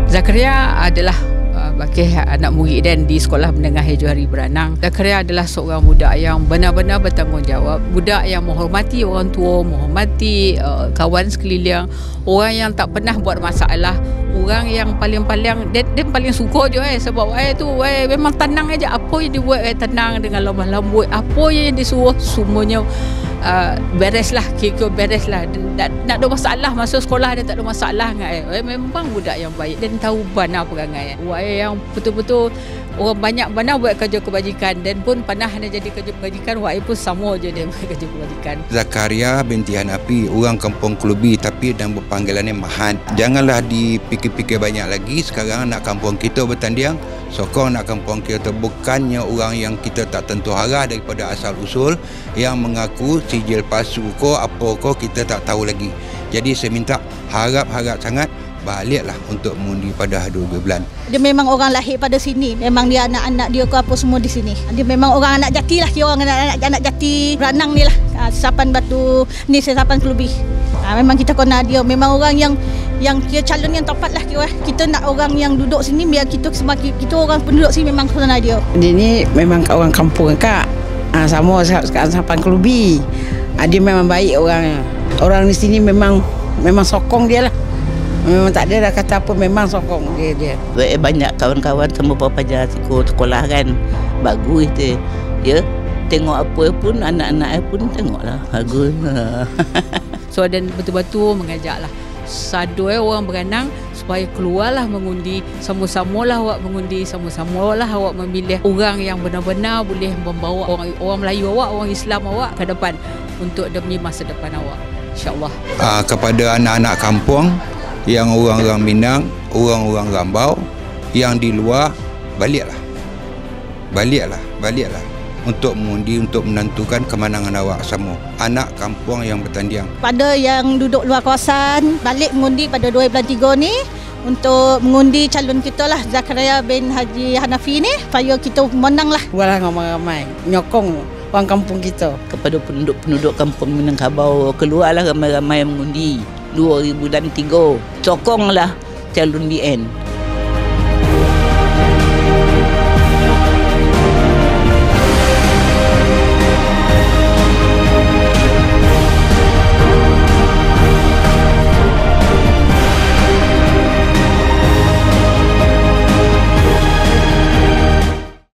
Zakaria adalah bakal anak murid dan di Sekolah Menengah Johari Beranang. Zakaria adalah seorang budak yang benar-benar bertanggungjawab, budak yang menghormati orang tua, menghormati kawan sekeliling, orang yang tak pernah buat masalah, orang yang paling dia paling suka je sebab tu memang tenang aja, apa yang dibuat tenang dengan lemah lembut, apa yang disuruh semuanya beres lah, kira beres lah. Nak ada masalah masuk sekolah dia tak ada masalah dengan memang budak yang baik dan tahu bana perangai. Yang betul-betul orang banyak mana buat kerja kebajikan dan pun pernah dia jadi kerja kebajikan, pun sama je dia buat kerja kebajikan. Zakaria binti Hanafi, orang kampung Kelubi tapi dan berpanggilannya Mahat. Janganlah dipikir-pikir banyak lagi. Sekarang nak kampung kita bertanding, sokong nak kampung kita, bukannya orang yang kita tak tentu arah daripada asal usul yang mengaku sijil palsu apa kita tak tahu lagi. Jadi saya minta harap sangat baliklah untuk mengundi pada 12 bulan. Dia memang orang lahir pada sini. Memang dia anak-anak dia apa semua di sini. Dia memang orang anak jati lah. Dia orang anak jati Beranang ni lah. Sesapan Batu ni, Sesapan Kelubi. Memang kita kena dia. Memang orang yang kira calon yang tepat lah kira. Kita nak orang yang duduk sini biar kita orang penduduk sini memang kena dia. Dia ni memang orang kampung kak. Sama Sesapan Kelubi. Dia memang baik orangnya. Orang di sini memang sokong dia lah. Memang tak ada dah kata apa, memang sokong dia. Banyak kawan-kawan sama pelajar sekolah kan. Bagus dia. Ya, tengok apa pun, anak-anak pun tengoklah. Bagus. So dan betul-betul mengajaklah sadu orang Beranang supaya keluarlah mengundi, sama-samalah awak mengundi, sama-samalah awak memilih orang yang benar-benar boleh membawa orang Melayu awak, orang Islam awak ke depan untuk demi masa depan awak. InsyaAllah. Kepada anak-anak kampung yang orang-orang Minang, orang-orang Rambau yang di luar, baliklah untuk mengundi, untuk menentukan kemenangan awak semua. Anak kampung yang bertanding. Pada yang duduk luar kawasan, balik mengundi pada 2 bulan 3 ni untuk mengundi calon kita lah, Zakaria bin Haji Hanafi ni, supaya kita menang lah. Walah ramai-ramai nyokong orang kampung kita. Kepada penduduk kampung Minangkabau, keluarlah ramai-ramai mengundi 2003. Sokonglah calon DN.